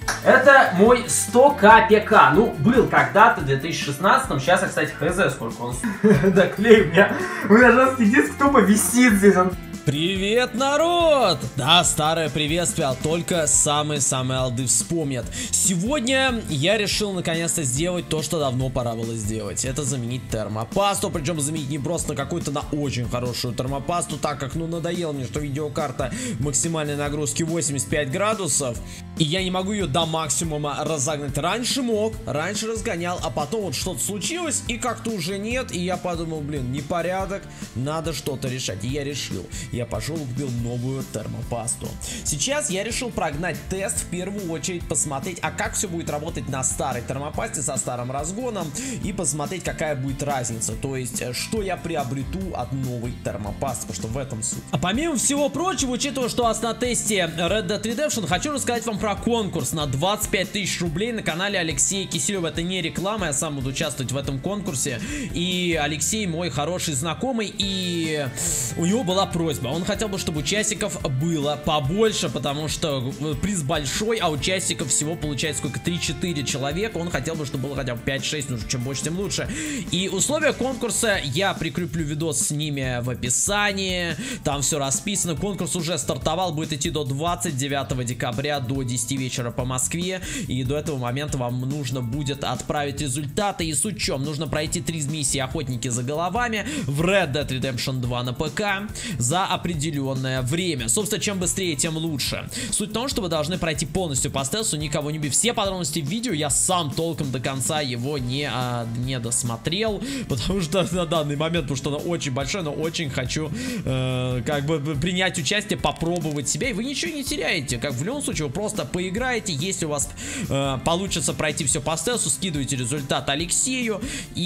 Это мой 100к ПК. Ну, был когда-то, в 2016-м. Сейчас я, кстати, хз, сколько он... Да, клей, у меня жесткий диск тупо висит здесь. Привет, народ! Да, старое приветствие, только самые-самые алды вспомнят. Сегодня я решил наконец-то сделать то, что давно пора было сделать. Это заменить термопасту, причем заменить не просто на какую-то, на очень хорошую термопасту, так как, ну, надоело мне, что видеокарта максимальной нагрузки 85 градусов, и я не могу ее до максимума разогнать. Раньше мог, раньше разгонял, а потом вот что-то случилось, и как-то уже нет, и я подумал, блин, непорядок, надо что-то решать, и я решил. Я пошел и купил новую термопасту. Сейчас я решил прогнать тест, в первую очередь посмотреть, а как все будет работать на старой термопасте со старым разгоном, и посмотреть, какая будет разница, то есть, что я приобрету от новой термопасты, потому что в этом суть. А помимо всего прочего, учитывая, что у нас на тесте Red Dead Redemption, хочу рассказать вам про конкурс на 25 тысяч рублей на канале Алексея Киселева. Это не реклама, я сам буду участвовать в этом конкурсе, и Алексей мой хороший знакомый, и у него была просьба. Он хотел бы, чтобы участников было побольше, потому что приз большой, а участников всего получается сколько? 3-4 человека. Он хотел бы, чтобы было хотя бы 5-6, ну, чем больше, тем лучше. И условия конкурса я прикреплю видос с ними в описании. Там все расписано. Конкурс уже стартовал, будет идти до 29 декабря, до 10 вечера по Москве. И до этого момента вам нужно будет отправить результаты. И суть в чем? Нужно пройти 3 миссии Охотники за головами в Red Dead Redemption 2 на ПК за определенное время. Собственно, чем быстрее, тем лучше. Суть в том, что вы должны пройти полностью по стелсу, никого не бив. Все подробности в видео, я сам толком до конца его не досмотрел, потому что на данный момент, потому что оно очень большое, но очень хочу как бы принять участие, попробовать себя, и вы ничего не теряете. Как в любом случае, вы просто поиграете, если у вас получится пройти все по стелсу, скидывайте результат Алексею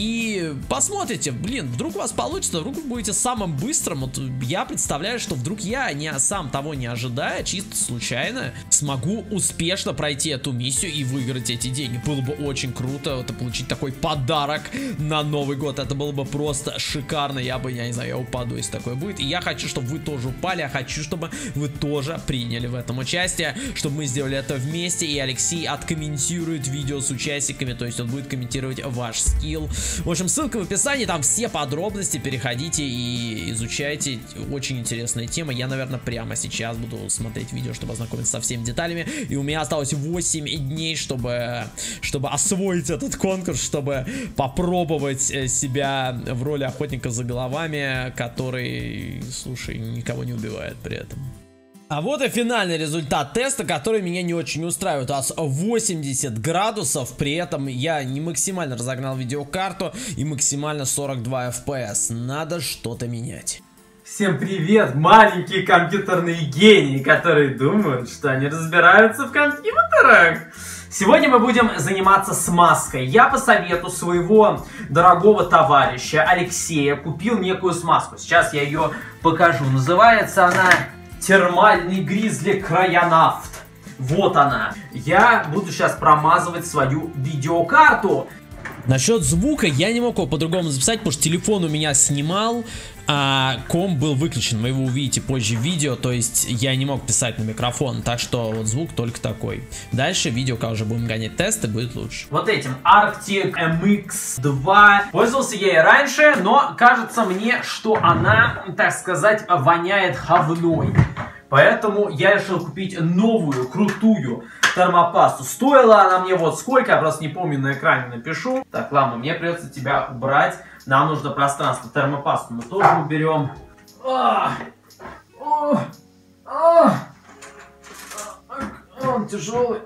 и посмотрите, блин, вдруг у вас получится, вдруг вы будете самым быстрым. Вот я представляю, что вдруг я, сам того не ожидая, чисто случайно смогу успешно пройти эту миссию и выиграть эти деньги. Было бы очень круто это получить такой подарок на Новый год. Это было бы просто шикарно. Я не знаю, я упаду, если такое будет. И я хочу, чтобы вы тоже упали. Я хочу, чтобы вы тоже приняли в этом участие, чтобы мы сделали это вместе. И Алексей откомментирует видео с участниками, то есть он будет комментировать ваш скилл. В общем, ссылка в описании, там все подробности. Переходите и изучайте. Очень интересная тема. Я, наверное, прямо сейчас буду смотреть видео, чтобы ознакомиться со всеми деталями. И у меня осталось 8 дней, чтобы освоить этот конкурс, чтобы попробовать себя в роли охотника за головами, который, слушай, никого не убивает при этом. А вот и финальный результат теста, который меня не очень устраивает. У нас 80 градусов, при этом я не максимально разогнал видеокарту и максимально 42 FPS. Надо что-то менять. Всем привет, маленькие компьютерные гении, которые думают, что они разбираются в компьютерах. Сегодня мы будем заниматься смазкой. Я по совету своего дорогого товарища Алексея купил некую смазку. Сейчас я ее покажу. Называется она термальный гризли Крайонафт. Вот она. Я буду сейчас промазывать свою видеокарту. Насчет звука я не мог его по-другому записать, потому что телефон у меня снимал, а комп был выключен. Вы его увидите позже в видео, то есть я не мог писать на микрофон, так что вот звук только такой. Дальше видео, когда уже будем гонять тесты, будет лучше. Вот этим Arctic MX2. Пользовался я и раньше, но кажется мне, что она, так сказать, воняет говной. Поэтому я решил купить новую, крутую термопасту. Стоила она мне вот сколько, я просто не помню, на экране напишу. Так, ладно, мне придется тебя убрать. Нам нужно пространство. Термопасту мы тоже уберем. Он тяжелый.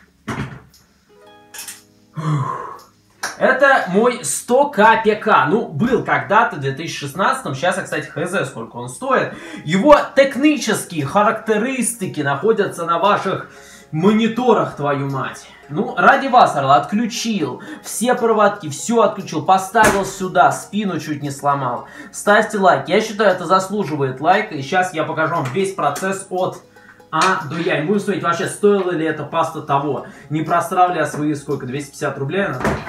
Это мой 100к ПК. Ну, был когда-то в 2016-м. Сейчас я, кстати, хз, сколько он стоит. Его технические характеристики находятся на ваших мониторах, твою мать. Ну, ради вас, Орла, отключил все проводки, все отключил, поставил сюда, спину чуть не сломал. Ставьте лайк. Я считаю, это заслуживает лайка. И сейчас я покажу вам весь процесс от А до Я. И будем смотреть вообще, стоила ли эта паста того. Не просрал ли я свои, сколько, 250 рублей?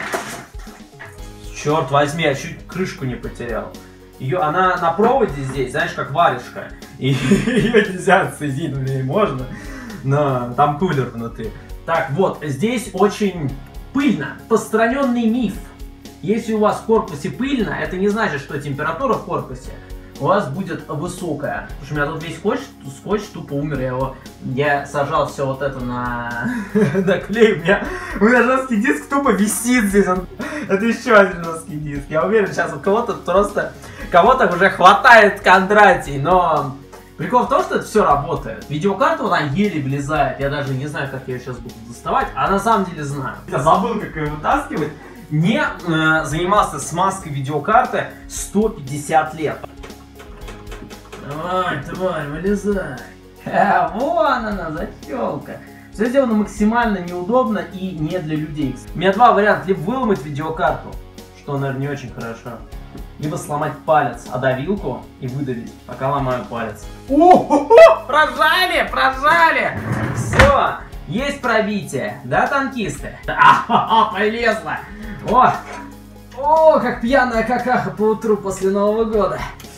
Черт возьми, я чуть крышку не потерял. Она на проводе здесь, знаешь, как варежка. И ее нельзя отсоединить, можно. Но там кулер внутри. Так, вот, здесь очень пыльно. Распространенный миф. Если у вас в корпусе пыльно, это не значит, что температура в корпусе у вас будет высокая. Потому что у меня тут весь скотч тупо умер. Я сажал все вот это на клей. У меня жесткий диск тупо висит здесь. Это еще один жесткий диск. Я уверен, сейчас у кого-то уже хватает Кондратий, но прикол в том, что это все работает. Видеокарта вот она еле влезает. Я даже не знаю, как я ее сейчас буду доставать, а на самом деле знаю. Я забыл, как ее вытаскивать. Не занимался смазкой видеокарты 150 лет. Давай, тварь, вылезай. Вон она, защелка. Все сделано максимально неудобно и не для людей. У меня два варианта. Либо выломать видеокарту, что, наверное, не очень хорошо. Либо сломать палец, а давилку и выдавить, пока ломаю палец. Прожали! Все, есть пробитие. Да, танкисты? Полезла. О, как пьяная какаха по утру после Нового года.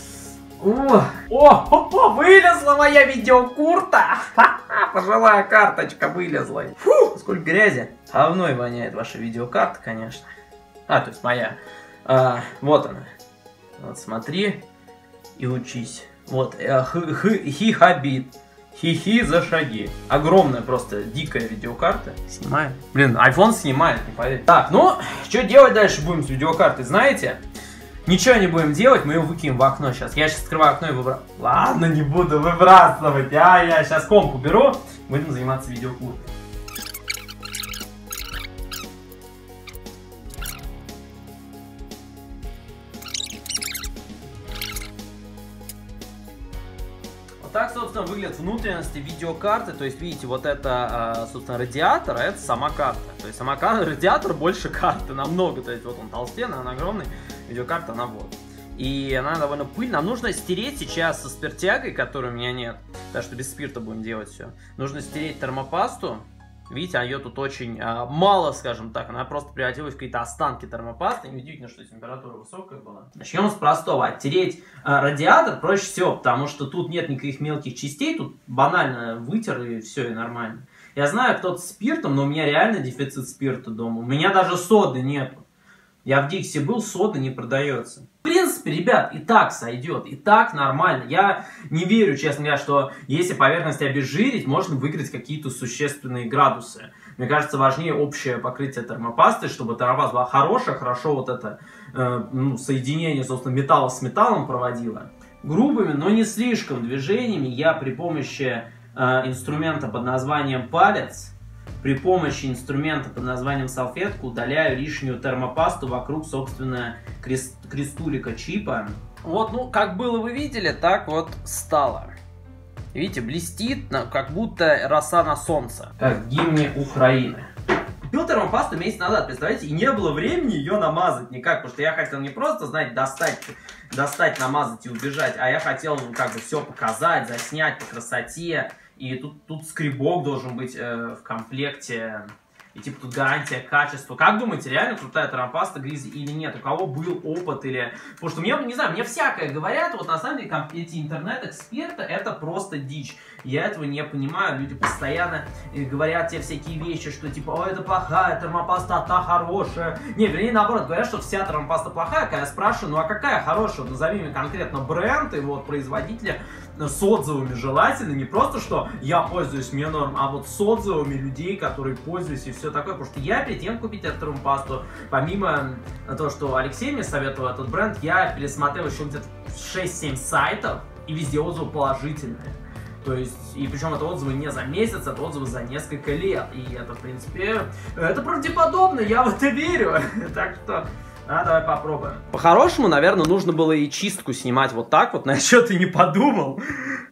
Вылезла моя видеокурта! Пожилая карточка вылезла. Фу, сколько грязи. Говной воняет ваша видеокарта, конечно. То есть моя. Вот она. Вот смотри и учись. Вот, хи-хабит. Хи-хи за шаги. Огромная просто дикая видеокарта. Снимаю. Блин, iPhone снимает, не поверь. Так, ну, что делать дальше будем с видеокартой, знаете? Ничего не будем делать, мы ее выкинем в окно сейчас. Я сейчас открываю окно и выбрасываю. Ладно, не буду выбрасывать. Я сейчас комп уберу. Будем заниматься видеокурсом. Вот так, собственно, выглядят внутренности видеокарты. То есть, видите, вот это, собственно, радиатор, а это сама карта. То есть, сама радиатор больше карты намного. То есть, вот он толстенный, он огромный. Видеокарта, она вот. И она довольно пыльная. Нам нужно стереть сейчас со спиртягой, которой у меня нет. Так что без спирта будем делать все. Нужно стереть термопасту. Видите, ее тут очень мало, скажем так. Она просто превратилась в какие-то останки термопасты. Неудивительно, что температура высокая была. Начнем с простого. Оттереть радиатор проще всего, потому что тут нет никаких мелких частей. Тут банально вытер и все, и нормально. Я знаю, кто-то с спиртом, но у меня реально дефицит спирта дома. У меня даже соды нету. Я в Дикси был, сода не продается. В принципе, ребят, и так сойдет, и так нормально. Я не верю, честно говоря, что если поверхность обезжирить, можно выиграть какие-то существенные градусы. Мне кажется, важнее общее покрытие термопасты, чтобы термопаста была хорошая, хорошо вот это соединение, собственно, металла с металлом проводило. Грубыми, но не слишком движениями я при помощи инструмента под названием палец, при помощи инструмента под названием салфетка удаляю лишнюю термопасту вокруг, собственно, крестулика чипа. Вот, ну, как было вы видели, так вот стало. Видите, блестит, как будто роса на солнце. Как в гимне Украины. Купил термопасту месяц назад, представляете, и не было времени ее намазать никак, потому что я хотел не просто, знаете, достать, намазать и убежать, а я хотел, как бы, все показать, заснять по красоте. И тут скребок должен быть в комплекте. И типа тут гарантия качества. Как думаете, реально крутая термопаста Grizzly или нет? У кого был опыт или... Потому что мне, не знаю, мне всякое говорят. Вот на самом деле эти интернет-эксперты это просто дичь. Я этого не понимаю. Люди постоянно говорят тебе всякие вещи, что типа, о, это плохая термопаста, а та хорошая. Не, вернее, наоборот, говорят, что вся термопаста плохая. Когда я спрашиваю, ну а какая хорошая? Назови мне конкретно бренд и вот производителя с отзывами желательно. Не просто, что я пользуюсь, мне норм, а вот с отзывами людей, которые пользуются и все такое. Потому что я перед тем купить эту термопасту, помимо того, что Алексей мне советовал этот бренд, я пересмотрел еще где-то 6-7 сайтов, и везде отзывы положительные. То есть, и причем это отзывы не за месяц, это отзывы за несколько лет. И это, в принципе, это правдеподобно, я в это верю. Так что... давай попробуем. По-хорошему, наверное, нужно было и чистку снимать вот так вот, но я что-то не подумал.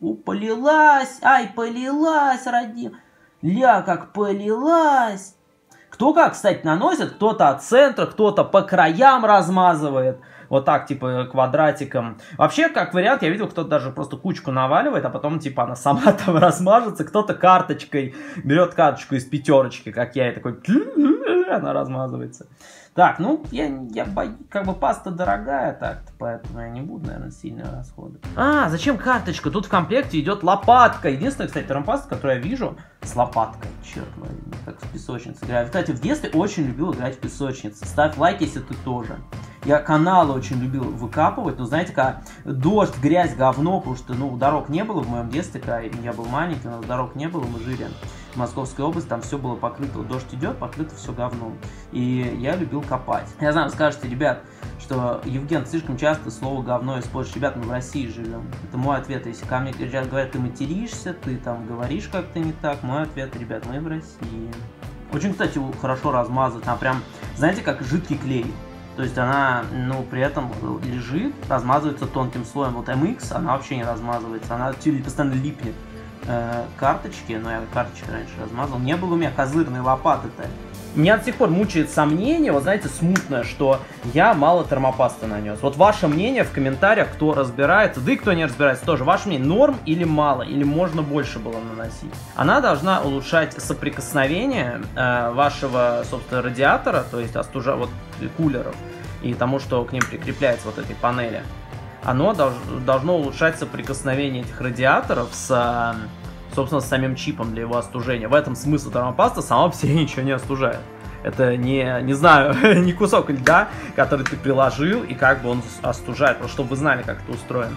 Полилась, ай, полилась, родим. Ля, как полилась. Кто как, кстати, наносит, кто-то от центра, кто-то по краям размазывает. Вот так, типа, квадратиком. Вообще, как вариант, я видел, кто-то даже просто кучку наваливает, а потом, типа, она сама там размажется. Кто-то карточкой берет карточку из пятерочки, как я, и такой... жире она размазывается. Так, ну, как бы паста дорогая так-то, поэтому я не буду, наверное, сильно расходовать. Зачем карточка? Тут в комплекте идет лопатка. Единственная, кстати, термопаста, которую я вижу, с лопаткой. Черт возьми, как в песочнице играю. Кстати, в детстве очень любил играть в песочнице. Ставь лайк, если ты тоже. Я каналы очень любил выкапывать, но знаете, когда дождь, грязь, говно, потому что, ну, дорог не было в моем детстве, когда я был маленький, но дорог не было, мы жили в Московской области, там все было покрыто, дождь идет, покрыто все говном. И я любил копать. Я знаю, вы скажете, ребят, что Евген, слишком часто слово говно используешь. Ребят, мы в России живем. Это мой ответ. Если ко мне говорят, ты материшься, ты там говоришь как-то не так, мой ответ, ребят, мы в России. Очень, кстати, хорошо размазать, она прям, знаете, как жидкий клей. То есть она, ну, при этом лежит, размазывается тонким слоем. Вот MX, она вообще не размазывается, она постоянно липнет к карточке, но я карточкой раньше размазал. Не было у меня козырной лопаты-то. Меня до сих пор мучает сомнение, вот знаете, смутное, что я мало термопасты нанес. Вот ваше мнение в комментариях, кто разбирается, да и кто не разбирается тоже. Ваше мнение, норм или мало, или можно больше было наносить? Она должна улучшать соприкосновение вашего, собственно, радиатора, то есть вот кулеров, и тому, что к ним прикрепляется вот этой панели. Оно должно улучшать соприкосновение этих радиаторов с... собственно, с самим чипом для его остужения. В этом смысл термопаста, сама по себе ничего не остужает. Это не знаю, не кусок льда, который ты приложил, и как бы он остужает, просто чтобы вы знали, как это устроено.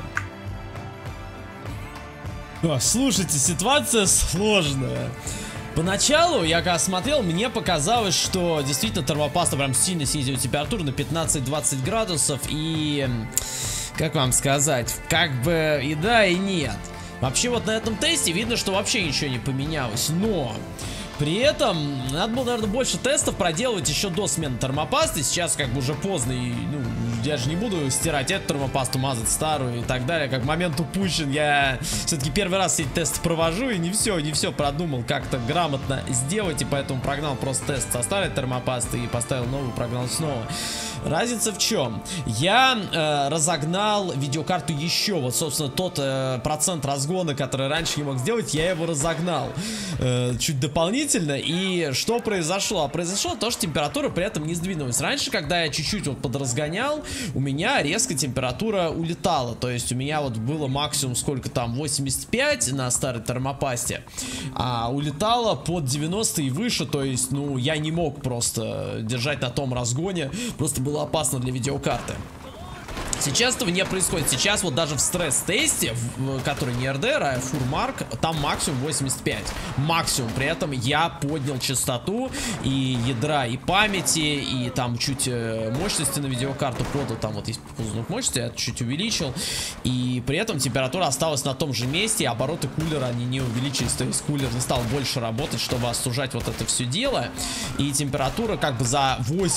Слушайте, ситуация сложная. Поначалу, я когда смотрел, мне показалось, что действительно термопаста прям сильно снизила температуру на 15-20 градусов, и... как вам сказать, как бы и да, и нет. Вообще вот на этом тесте видно, что вообще ничего не поменялось, но при этом надо было, наверное, больше тестов проделывать еще до смены термопасты. Сейчас как бы уже поздно, и, ну, я же не буду стирать эту термопасту, мазать старую и так далее. Как момент упущен, я все-таки первый раз эти тесты провожу и не все продумал как-то грамотно сделать, и поэтому прогнал просто тест со старой термопасты и поставил новую, прогнал снова. Разница в чем? Я разогнал видеокарту еще, вот, собственно, тот процент разгона, который раньше не мог сделать, я его разогнал чуть дополнительно. И что произошло? Произошло то, что температура при этом не сдвинулась. Раньше, когда я чуть-чуть вот подразгонял, у меня резко температура улетала. То есть у меня вот было максимум сколько там, 85 на старой термопасте, а улетала под 90 и выше. То есть, ну, я не мог просто держать на том разгоне, просто было опасно для видеокарты. Сейчас этого не происходит. Сейчас вот даже в стресс-тесте, который не РДР, а фурмарк, там максимум 85. Максимум. При этом я поднял частоту и ядра, и памяти, и там чуть мощности на видеокарту подал. Там вот есть ползунок мощности, я чуть увеличил. И при этом температура осталась на том же месте, и обороты кулера они не увеличились. То есть кулер не стал больше работать, чтобы остужать вот это все дело. И температура как бы за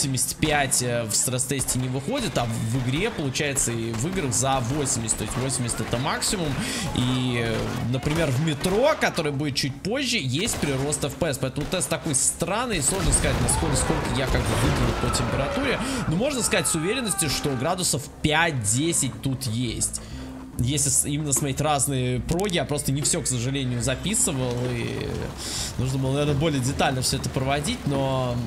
85 в стресс-тесте не выходит, а в игре получается и в играх за 80, то есть 80 это максимум. И, например, в метро, который будет чуть позже, есть прирост FPS, поэтому тест такой странный, сложно сказать, насколько сколько я как бы выиграл по температуре, но можно сказать с уверенностью, что градусов 5-10 тут есть. Если именно смотреть разные проги, я просто не все, к сожалению, записывал, и нужно было, наверное, более детально все это проводить, но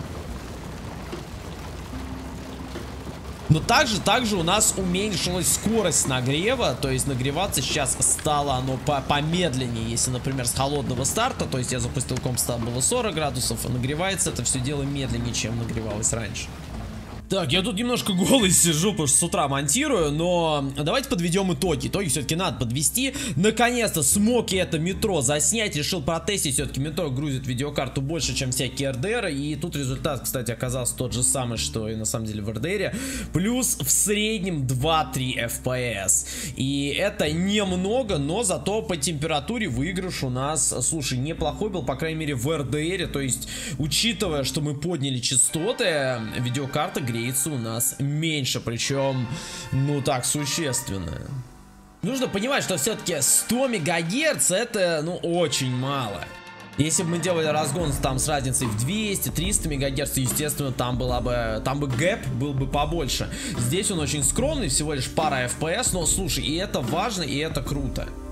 также у нас уменьшилась скорость нагрева, то есть нагреваться сейчас стало оно помедленнее. Если, например, с холодного старта, то есть я запустил комп, было 40 градусов, а нагревается это все дело медленнее, чем нагревалось раньше. Так, я тут немножко голый сижу, потому что с утра монтирую, но давайте подведем итоги. Итоги все-таки надо подвести. Наконец-то смог я это метро заснять, решил протестить. Все-таки метро грузит видеокарту больше, чем всякие РДР. И тут результат, кстати, оказался тот же самый, что и на самом деле в РДР. Плюс в среднем 2-3 FPS. И это немного, но зато по температуре выигрыш у нас, слушай, неплохой был, по крайней мере, в РДР. То есть, учитывая, что мы подняли частоты, видеокарта греется у нас меньше, причем, ну так, существенно. Нужно понимать, что все-таки 100 МГц это, ну, очень мало. Если бы мы делали разгон там с разницей в 200-300 МГц, естественно, там бы гэп был бы побольше. Здесь он очень скромный, всего лишь пара FPS, но, слушай, и это важно, и это круто.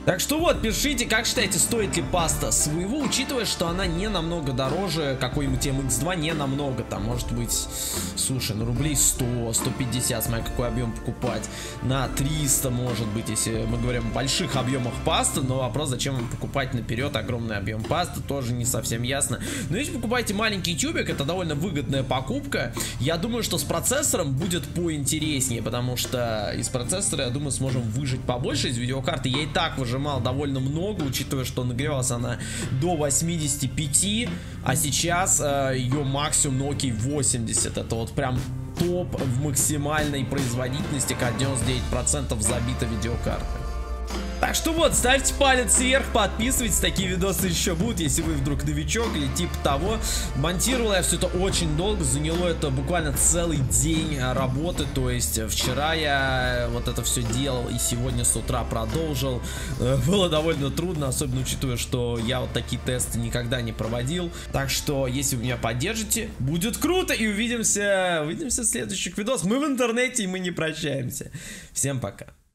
Так что вот, пишите, как считаете, стоит ли паста своего, учитывая, что она не намного дороже какой-нибудь MX2, не намного, там, может быть, слушай, на рублей 100, 150, смотри, какой объем покупать, на 300, может быть, если мы говорим о больших объемах пасты, но вопрос, зачем вам покупать наперед огромный объем пасты, тоже не совсем ясно. Но если покупаете маленький тюбик, это довольно выгодная покупка. Я думаю, что с процессором будет поинтереснее, потому что из процессора, я думаю, сможем выжать побольше. Из видеокарты я и так выжимал довольно много, учитывая, что нагревалась она до 85, а сейчас ее максимум на окей 80. Это вот прям топ в максимальной производительности, как 99% забита видеокарта. Так что вот, ставьте палец вверх, подписывайтесь, такие видосы еще будут, если вы вдруг новичок или типа того. Монтировал я все это очень долго, заняло это буквально целый день работы, то есть вчера я вот это все делал и сегодня с утра продолжил. Было довольно трудно, особенно учитывая, что я вот такие тесты никогда не проводил. Так что, если вы меня поддержите, будет круто, и увидимся в следующих видосах. Мы в интернете, и мы не прощаемся. Всем пока.